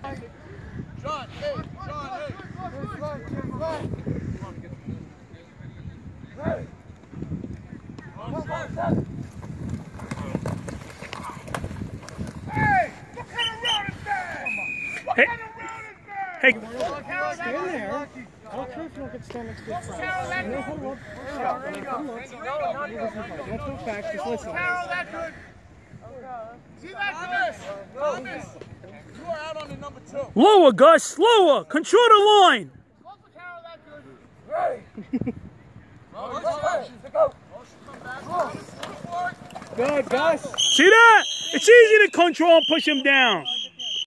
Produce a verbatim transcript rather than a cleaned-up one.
John, hey, John, hey. Hey. Hey, what kind of round is that? What Hey. kind of round is that? Hey. Stand there. I don't care if you don't get to stand next to your friend. No, hold on. Don't talk back, just listen. Carol, that good. See that good? Thomas, you are out on the number two. Lower, Gus. Lower. Control the line. Look for Carol, that good. Hey. Go. Good, Gus. See that? It's easy to control and push him down.